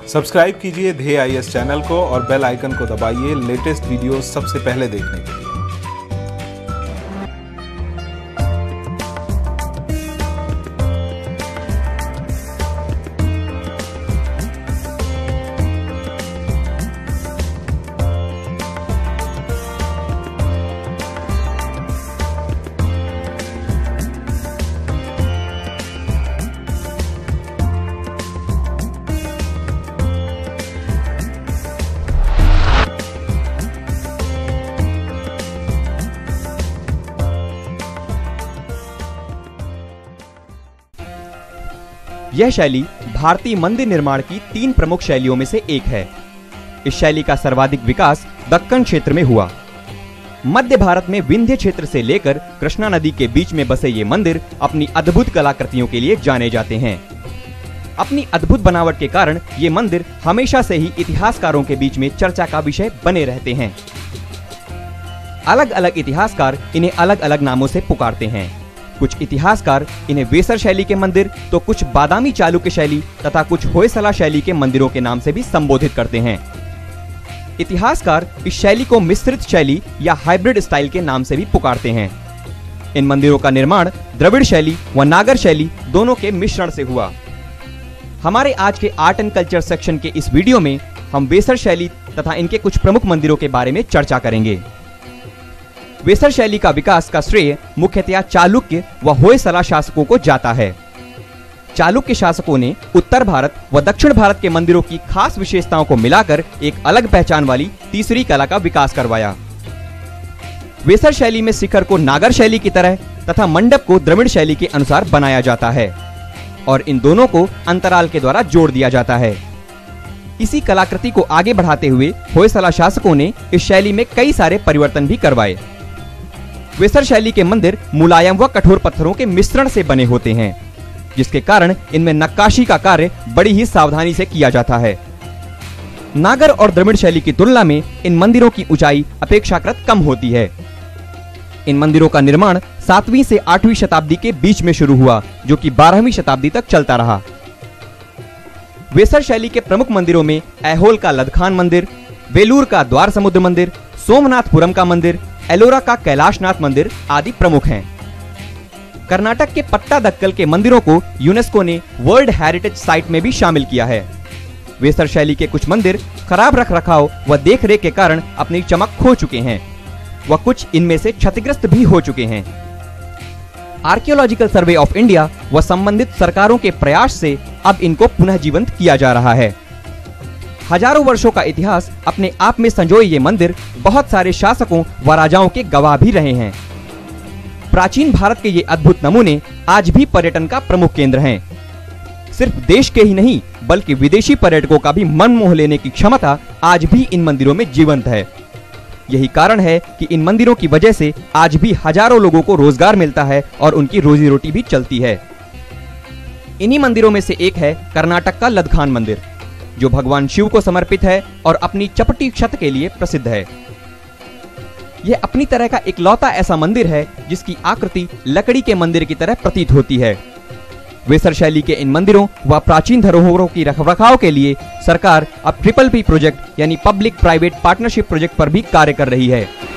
Subscribe कीजिए ध्येय IAS channel को और बेल आइकन को दबाइए लेटेस्ट वीडियो सबसे पहले देखने के लिए। यह शैली भारतीय मंदिर निर्माण की 3 प्रमुख शैलियों में से एक है। इस शैली का सर्वाधिक विकास दक्कन क्षेत्र में हुआ। मध्य भारत में विंध्य क्षेत्र से लेकर कृष्णा नदी के बीच में बसे ये मंदिर अपनी अद्भुत कलाकृतियों के लिए जाने जाते हैं। अपनी अद्भुत बनावट के कारण ये मंदिर हमेशा से ही इतिहासकारों के बीच में चर्चा का विषय बने रहते हैं। अलग अलग इतिहासकार इन्हें अलग अलग नामों से पुकारते हैं। कुछ इतिहासकार इन्हें वेसर शैली के मंदिर तो कुछ बादामी चालुक्य शैली तथा कुछ होयसला शैली के मंदिरों के नाम से भी संबोधित करते हैं। इतिहासकार इस शैली को मिश्रित शैली या हाइब्रिड स्टाइल के नाम से भी पुकारते हैं। इन मंदिरों का निर्माण द्रविड़ शैली व नागर शैली दोनों के मिश्रण से हुआ। हमारे आज के आर्ट एंड कल्चर सेक्शन के इस वीडियो में हम वेसर शैली तथा इनके कुछ प्रमुख मंदिरों के बारे में चर्चा करेंगे। वेसर शैली का विकास का श्रेय मुख्यतया चालुक्य व होयसला शासकों को जाता है। चालुक्य शासकों ने उत्तर भारत व दक्षिण भारत के मंदिरों की खास विशेषताओं को मिलाकर एक अलग पहचान वाली तीसरी कला का विकास करवाया। वेसर शैली में शिखर को नागर शैली की तरह तथा मंडप को द्रविड़ शैली के अनुसार बनाया जाता है और इन दोनों को अंतराल के द्वारा जोड़ दिया जाता है। इसी कलाकृति को आगे बढ़ाते हुए होयसला शासकों ने इस शैली में कई सारे परिवर्तन भी करवाए। वेसर शैली के मंदिर मुलायम व कठोर पत्थरों के मिश्रण से बने होते हैं, जिसके कारण इनमें नक्काशी का कार्य बड़ी ही सावधानी से किया जाता है। नागर और द्रविड़ शैली की तुलना में इन मंदिरों की ऊंचाई अपेक्षाकृत कम होती है। इन मंदिरों का निर्माण 7वीं से 8वीं शताब्दी के बीच में शुरू हुआ, जो कि 12वीं शताब्दी तक चलता रहा। वेसर शैली के प्रमुख मंदिरों में ऐहोल का लदखान मंदिर, वेलूर का द्वार समुद्र मंदिर, सोमनाथपुरम का मंदिर, एलोरा का कैलाशनाथ मंदिर आदि प्रमुख हैं। कर्नाटक के पट्टादक्कल के मंदिरों को यूनेस्को ने वर्ल्ड हेरिटेज साइट में भी शामिल किया है। वेसर शैली के कुछ मंदिर खराब रखरखाव व देखरेख के कारण अपनी चमक खो चुके हैं व कुछ इनमें से क्षतिग्रस्त भी हो चुके हैं। आर्कियोलॉजिकल सर्वे ऑफ इंडिया व संबंधित सरकारों के प्रयास से अब इनको पुनः जीवंत किया जा रहा है। हजारों वर्षों का इतिहास अपने आप में संजोए ये मंदिर बहुत सारे शासकों व राजाओं के गवाह भी रहे हैं। प्राचीन भारत के ये अद्भुत नमूने आज भी पर्यटन का प्रमुख केंद्र हैं। सिर्फ देश के ही नहीं बल्कि विदेशी पर्यटकों का भी मन मोह लेने की क्षमता आज भी इन मंदिरों में जीवंत है। यही कारण है कि इन मंदिरों की वजह से आज भी हजारों लोगों को रोजगार मिलता है और उनकी रोजी रोटी भी चलती है। इन्हीं मंदिरों में से एक है कर्नाटक का लदखान मंदिर, जो भगवान शिव को समर्पित है और अपनी चपटी छत के लिए प्रसिद्ध है। यह अपनी तरह का इकलौता ऐसा मंदिर है जिसकी आकृति लकड़ी के मंदिर की तरह प्रतीत होती है। वेसर शैली के इन मंदिरों व प्राचीन धरोहरों की रखरखाव के लिए सरकार अब PPP प्रोजेक्ट यानी पब्लिक प्राइवेट पार्टनरशिप प्रोजेक्ट पर भी कार्य कर रही है।